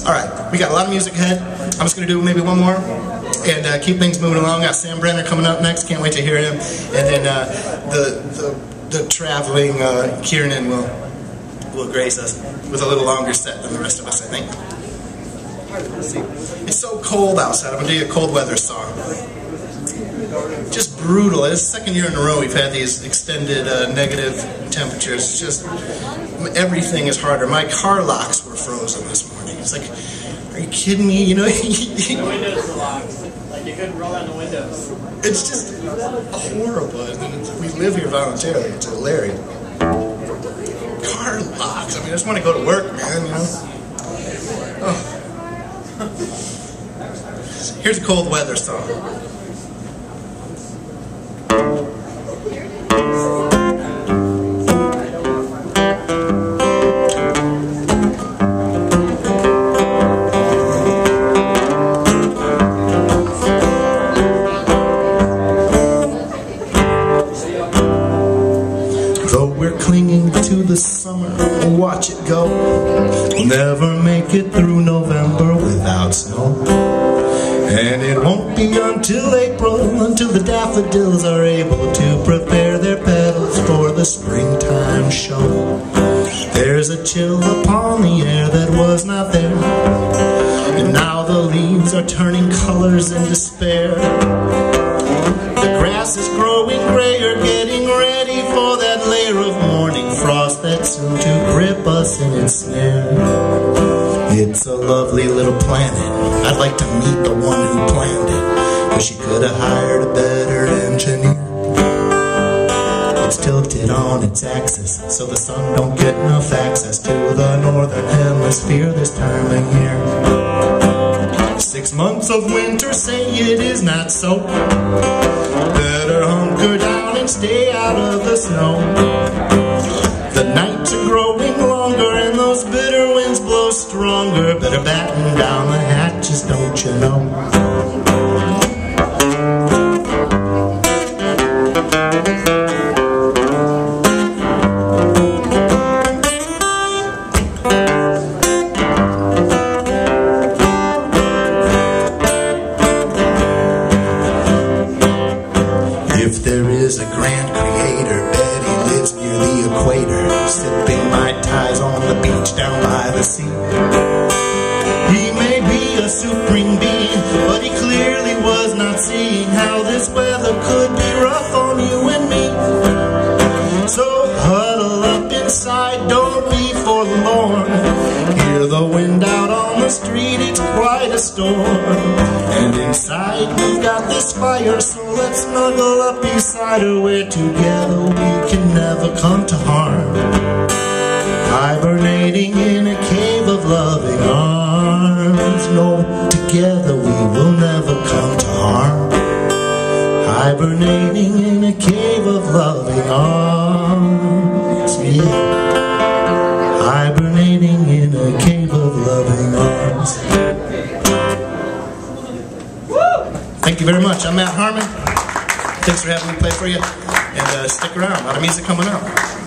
Alright, we got a lot of music ahead. I'm just going to do maybe one more and keep things moving along. Got Sam Brenner coming up next. Can't wait to hear him. And then the traveling Kiernan will grace us with a little longer set than the rest of us, I think. It's so cold outside. I'm going to do you a cold weather song. Just brutal. It's the second year in a row we've had these extended negative temperatures. It's just, everything is harder. My car locks were frozen this morning. It's like, are you kidding me? You know, the windows were locked. Like you couldn't roll down the windows. It's just horrible. We live here voluntarily. It's hilarious. Car locks. I mean, I just want to go to work, man, you know. Oh. Here's a cold weather song. Though we're clinging to the summer, watch it go. We'll never make it through November without snow. And it won't be until April until the daffodils are able to prepare their petals for the springtime show. There's a chill upon the air that was not there, and now the leaves are turning colors in despair. The grass is growing grayer, getting ready for that layer of morning frost that's soon to grip us in its snare. It's a lovely little planet. I'd like to meet the one who planned it. Wish she could have hired a better engineer. It's tilted on its axis, so the sun don't get enough access to the northern hemisphere this time of year. 6 months of winter say it is not so. Better hunker down and stay out of the snow. The nights are growing longer and those bitter winds blow stronger. Better batten down the hatches, don't you know? If there is a grand creator, bet he lives near the equator, sipping Mai Tais on the beach down by the sea. He may be a supreme being, but he clearly was not seeing how this weather could be rough on you and me. So huddle up inside, don't be forlorn. Hear the wind out on the street, it's quite a storm. And inside we've got this fire, so let's snuggle up beside her, where together we can never come to harm. Hibernating in a cave of loving arms. No, together we will never come to harm. Hibernating in a cave of loving arms. Yeah. Hibernating in a cave of loving arms. Thank you very much. I'm Matt Harmon. Thanks for having me play for you. And stick around. A lot of music coming up.